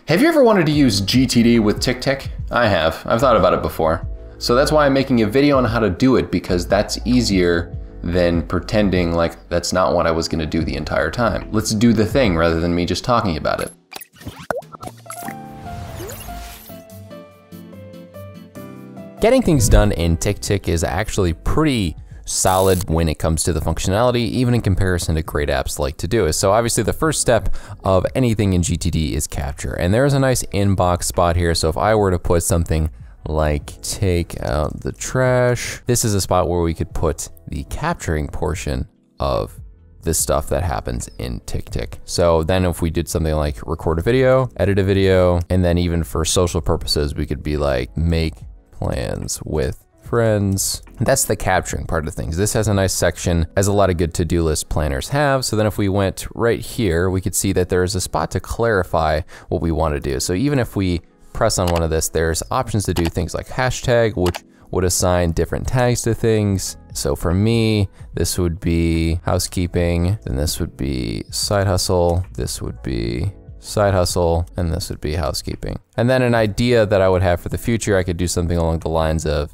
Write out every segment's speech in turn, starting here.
Have you ever wanted to use GTD with TickTick? I have. I've thought about it before. So that's why I'm making a video on how to do it, because that's easier than pretending like that's not what I was gonna do the entire time. Let's do the thing rather than me just talking about it. Getting things done in TickTick is actually pretty solid when it comes to the functionality, even in comparison to great apps like ToDoIst. So obviously the first step of anything in GTD is capture. And there's a nice inbox spot here. So if I were to put something like take out the trash, this is a spot where we could put the capturing portion of the stuff that happens in TickTick. So then if we did something like record a video, edit a video, and then even for social purposes, we could be like make plans with friends. That's the capturing part of things. This has a nice section, as a lot of good to-do list planners have. So then if we went right here, we could see that there's a spot to clarify what we want to do. So even if we press on one of this, there's options to do things like hashtag, which would assign different tags to things. So for me, this would be housekeeping, then this would be side hustle, this would be side hustle, and this would be housekeeping. And then an idea that I would have for the future, I could do something along the lines of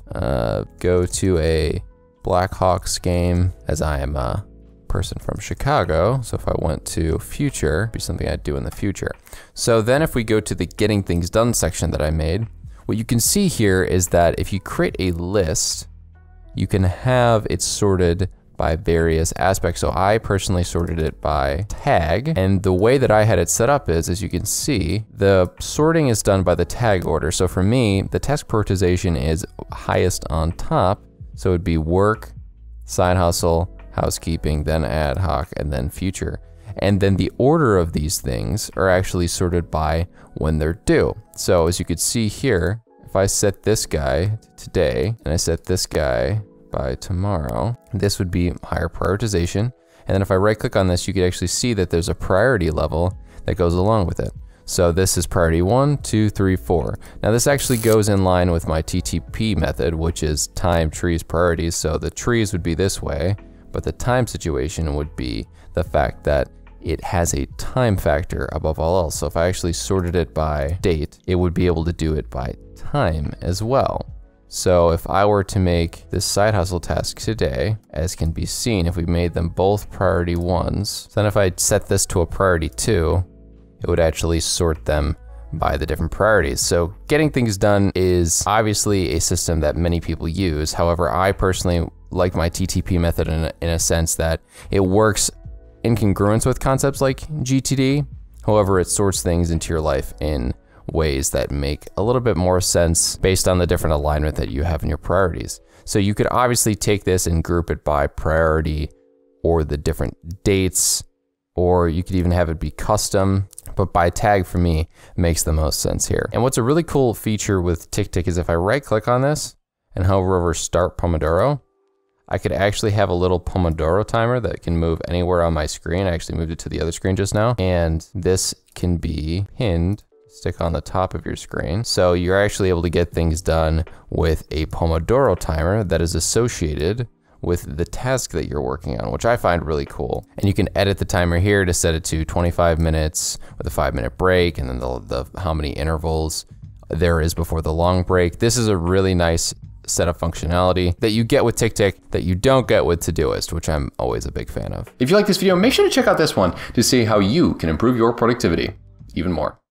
go to a Blackhawks game, as I am a person from Chicago. So if I went to future, it'd be something I'd do in the future. So then if we go to the getting things done section that I made, what you can see here is that if you create a list, you can have it sorted by various aspects. So I personally sorted it by tag, and the way that I had it set up is, as you can see, the sorting is done by the tag order. So for me, the task prioritization is highest on top, so it'd be work, side hustle, housekeeping, then ad hoc, and then future. And then the order of these things are actually sorted by when they're due. So as you could see here, if I set this guy today, and I set this guy by tomorrow, this would be higher prioritization. And then if I right click on this, you could actually see that there's a priority level that goes along with it. So this is priority 1, 2, 3, 4. Now this actually goes in line with my TTP method, which is time, trees, priorities. So the trees would be this way, but the time situation would be the fact that it has a time factor above all else. So if I actually sorted it by date, it would be able to do it by time as well. So if I were to make this side hustle task today, as can be seen, if we made them both priority 1s, then if I set this to a priority 2, it would actually sort them by the different priorities. So getting things done is obviously a system that many people use. However, I personally like my TTP method in a sense that it works in congruence with concepts like GTD. However, it sorts things into your life in ways that make a little bit more sense based on the different alignment that you have in your priorities. So you could obviously take this and group it by priority or the different dates, or you could even have it be custom, but by tag for me makes the most sense here. And what's a really cool feature with TickTick is if I right click on this and hover over start Pomodoro, I could actually have a little Pomodoro timer that can move anywhere on my screen. I actually moved it to the other screen just now, and this can be pinned, stick on the top of your screen. So you're actually able to get things done with a Pomodoro timer that is associated with the task that you're working on, which I find really cool. And you can edit the timer here to set it to 25 minutes with a 5-minute break, and then the how many intervals there is before the long break. This is a really nice set of functionality that you get with TickTick that you don't get with ToDoIst, which I'm always a big fan of. If you like this video, make sure to check out this one to see how you can improve your productivity even more.